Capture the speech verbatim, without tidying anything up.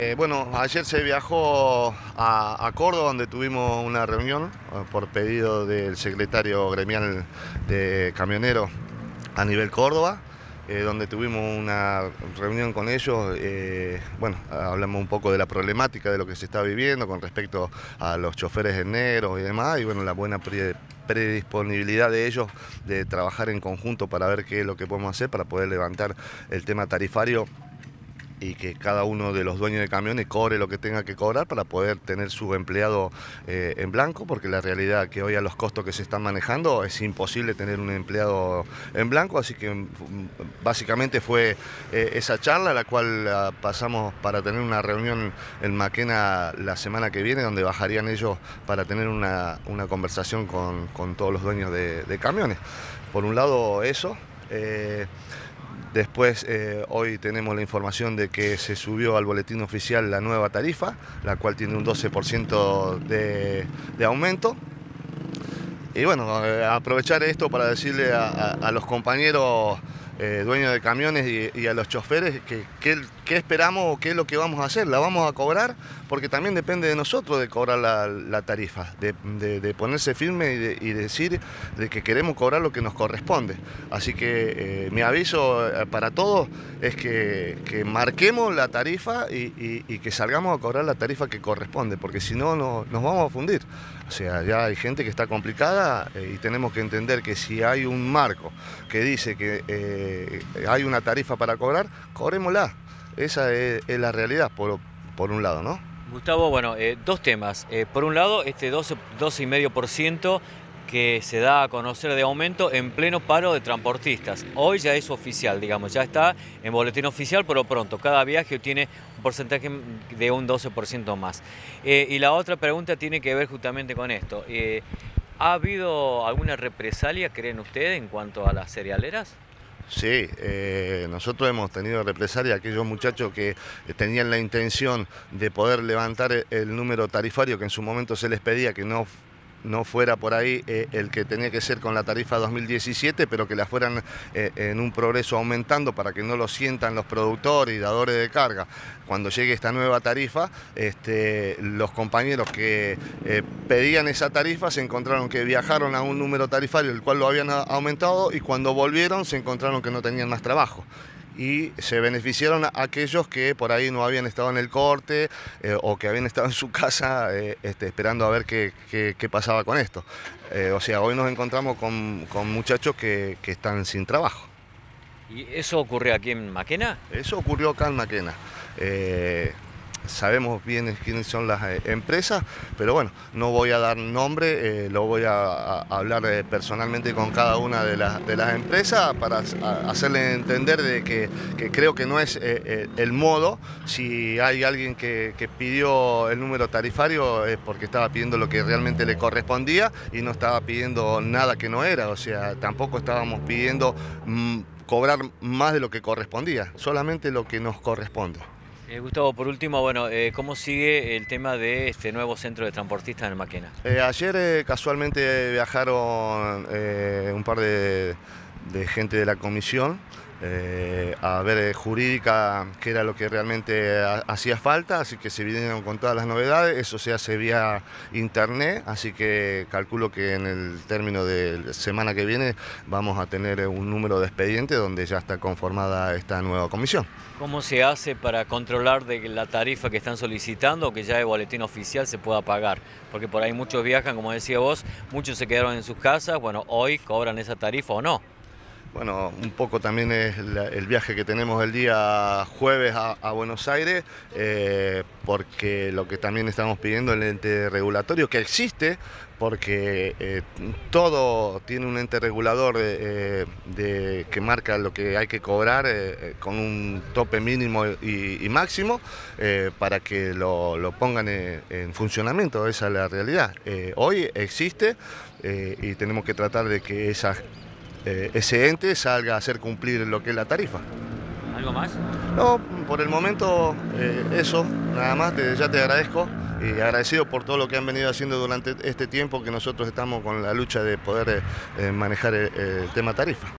Eh, bueno, ayer se viajó a, a Córdoba, donde tuvimos una reunión eh, por pedido del secretario gremial de camioneros a nivel Córdoba, eh, donde tuvimos una reunión con ellos. Eh, bueno, hablamos un poco de la problemática de lo que se está viviendo con respecto a los choferes en negro y demás, y bueno, la buena pre- predisponibilidad de ellos de trabajar en conjunto para ver qué es lo que podemos hacer para poder levantar el tema tarifario y que cada uno de los dueños de camiones cobre lo que tenga que cobrar para poder tener su empleado eh, en blanco, porque la realidad que hoy a los costos que se están manejando es imposible tener un empleado en blanco, así que mm, básicamente fue eh, esa charla, la cual la pasamos para tener una reunión en Maquena la semana que viene, donde bajarían ellos para tener una, una conversación con, con todos los dueños de, de camiones. Por un lado eso. Eh, Después, eh, hoy tenemos la información de que se subió al boletín oficial la nueva tarifa, la cual tiene un doce por ciento de, de aumento. Y bueno, eh, aprovechar esto para decirle a, a, a los compañeros eh, dueños de camiones y, y a los choferes que, que, qué esperamos o qué es lo que vamos a hacer. ¿La vamos a cobrar? Porque también depende de nosotros de cobrar la, la tarifa, de, de, de ponerse firme y, de, y decir de que queremos cobrar lo que nos corresponde. Así que eh, mi aviso para todos es que, que marquemos la tarifa y, y, y que salgamos a cobrar la tarifa que corresponde, porque si no, no nos vamos a fundir. O sea, ya hay gente que está complicada eh, y tenemos que entender que si hay un marco que dice que eh, hay una tarifa para cobrar, cobrémosla. Esa es, es la realidad, por, por un lado, ¿no? Gustavo, bueno, eh, dos temas. Eh, por un lado, este doce, doce coma cinco por ciento que se da a conocer de aumento en pleno paro de transportistas. Hoy ya es oficial, digamos, ya está en boletín oficial, pero pronto, cada viaje tiene un porcentaje de un doce por ciento más. Eh, y la otra pregunta tiene que ver justamente con esto. Eh, ¿Ha habido alguna represalia, creen ustedes, en cuanto a las cerealeras? Sí, eh, nosotros hemos tenido represalia, aquellos muchachos que tenían la intención de poder levantar el número tarifario que en su momento se les pedía, que no no fuera por ahí eh, el que tenía que ser con la tarifa dos mil diecisiete, pero que la fueran eh, en un progreso aumentando para que no lo sientan los productores y dadores de carga. Cuando llegue esta nueva tarifa, este, los compañeros que eh, pedían esa tarifa se encontraron que viajaron a un número tarifario el cual lo habían aumentado, y cuando volvieron se encontraron que no tenían más trabajo. Y se beneficiaron a aquellos que por ahí no habían estado en el corte eh, o que habían estado en su casa eh, este, esperando a ver qué, qué, qué pasaba con esto. Eh, o sea, hoy nos encontramos con, con muchachos que, que están sin trabajo. ¿Y eso ocurre aquí en Maquena? Eso ocurrió acá en Maquena. Eh, Sabemos bien quiénes son las eh, empresas, pero bueno, no voy a dar nombre, eh, lo voy a, a hablar eh, personalmente con cada una de, la, de las empresas para a, hacerle entender de que, que creo que no es eh, eh, el modo. Si hay alguien que, que pidió el número tarifario es porque estaba pidiendo lo que realmente le correspondía y no estaba pidiendo nada que no era. O sea, tampoco estábamos pidiendo mmm, cobrar más de lo que correspondía, solamente lo que nos corresponde. Eh, Gustavo, por último, bueno, eh, ¿cómo sigue el tema de este nuevo centro de transportistas en Maquena? Eh, ayer eh, casualmente viajaron eh, un par de, de gente de la comisión eh, a ver eh, jurídica qué era lo que realmente ha, hacía falta, así que se vinieron con todas las novedades. Eso se hace vía internet, así que calculo que en el término de la semana que viene vamos a tener un número de expediente donde ya está conformada esta nueva comisión. ¿Cómo se hace para controlar de que la tarifa que están solicitando o que ya es boletín oficial se pueda pagar? Porque por ahí muchos viajan, como decía vos, muchos se quedaron en sus casas, bueno, hoy cobran esa tarifa o no. Bueno, un poco también es la, el viaje que tenemos el día jueves a, a Buenos Aires, eh, porque lo que también estamos pidiendo es el ente regulatorio que existe, porque eh, todo tiene un ente regulador de, de, que marca lo que hay que cobrar eh, con un tope mínimo y, y máximo eh, para que lo, lo pongan en, en funcionamiento. Esa es la realidad. Eh, hoy existe eh, y tenemos que tratar de que esa Eh, ese ente salga a hacer cumplir lo que es la tarifa. ¿Algo más? No, por el momento eh, eso, nada más, te, ya te agradezco y agradecido por todo lo que han venido haciendo durante este tiempo que nosotros estamos con la lucha de poder eh, manejar el, el tema tarifa.